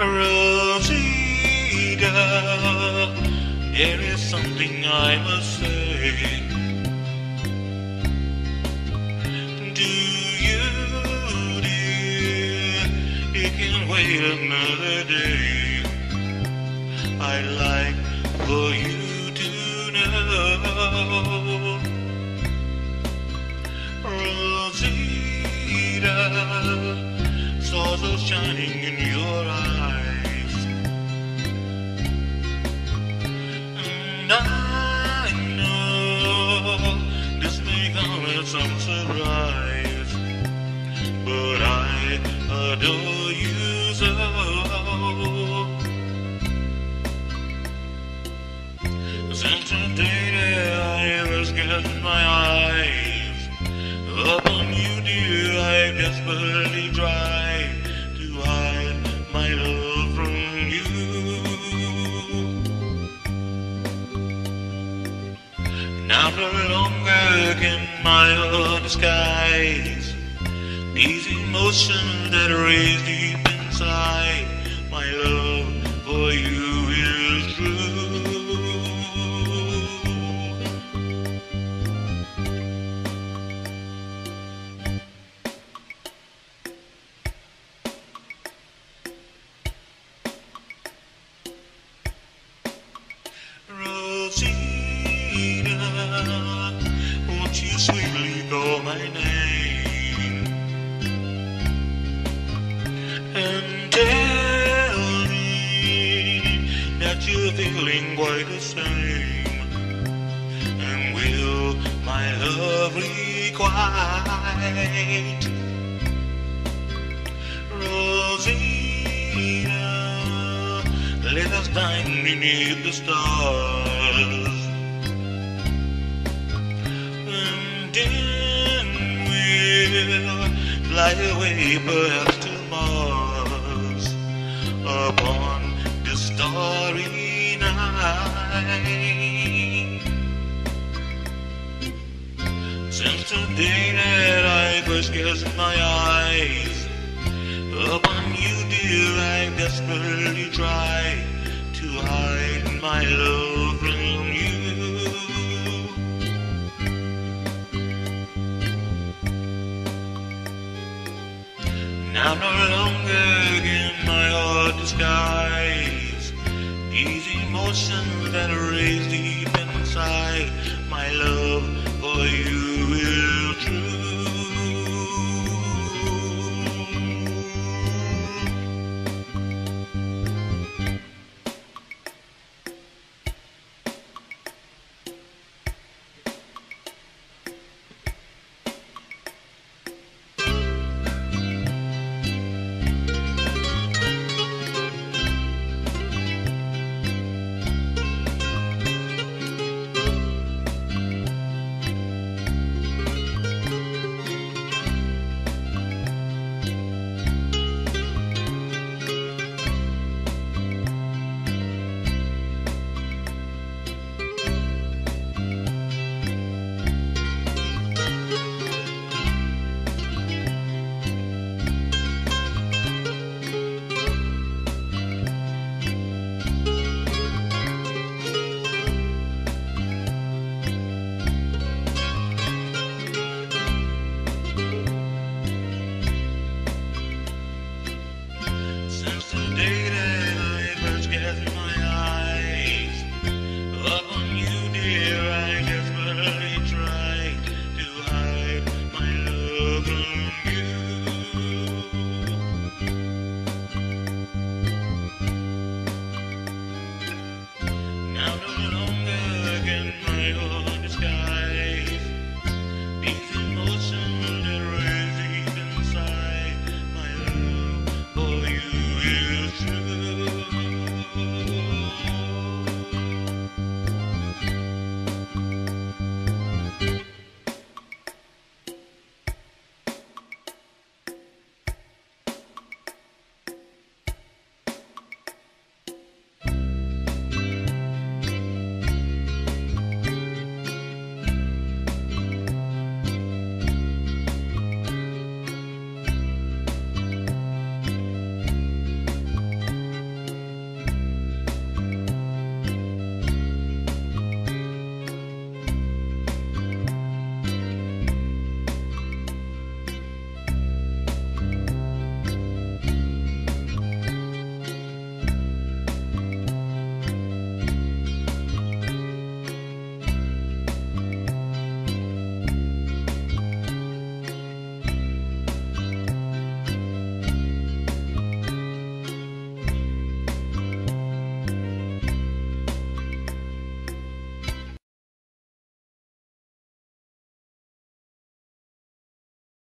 Rosita, there is something I must say. Do you, dear, you can wait another day. I'd like for you to know, Rosita, stars are shining in your eyes, and I know this may come as some surprise, but I adore you so. Since the day that I first cast my eyes upon you, dear, I desperately tried to hide my love from you. Now no longer can my heart disguise these emotions that raise deep inside. My love for you is true. Rosita, won't you sweetly call my name and tell me that you're feeling quite the same, and will my love requite? Rosita, let us dine beneath the stars, and then we'll fly away perhaps to Mars upon the starry night. Since the day that I first cast my eyes upon you, dear, I desperately tried to hide my love from you. Now no longer can my heart disguise these emotions that raise deep inside. My love for you